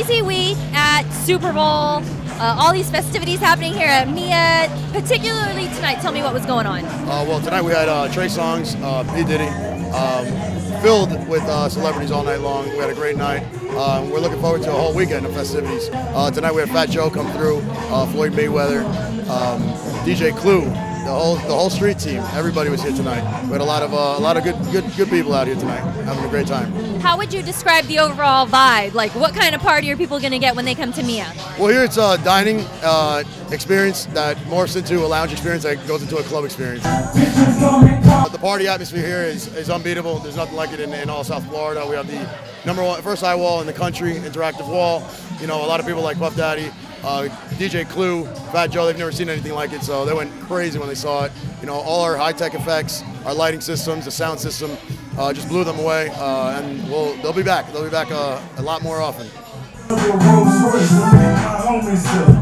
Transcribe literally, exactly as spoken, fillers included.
crazy week at Super Bowl. Uh, all these festivities happening here at M I A, particularly tonight. Tell me what was going on. Uh, well, tonight we had uh, Trey Songz, uh, P. Diddy, um, filled with uh, celebrities all night long. We had a great night. Um, we're looking forward to a whole weekend of festivities. Uh, tonight we had Fat Joe come through, uh, Floyd Mayweather, um, D J Clue. The whole the whole street team, everybody was here tonight. We had a lot of uh, a lot of good good good people out here tonight, having a great time. How would you describe the overall vibe? Like, what kind of party are people going to get when they come to M I A? Well, here it's a dining uh, experience that morphs into a lounge experience that goes into a club experience. But the party atmosphere here is, is unbeatable. There's nothing like it in, in all South Florida. We have the number one first eye wall in the country, interactive wall. You know, a lot of people like Puff Daddy. Uh, D J Clue, Fat Joe, they've never seen anything like it, so they went crazy when they saw it. You know, all our high-tech effects, our lighting systems, the sound system, uh, just blew them away, uh, and we'll, they'll be back. They'll be back uh, a lot more often.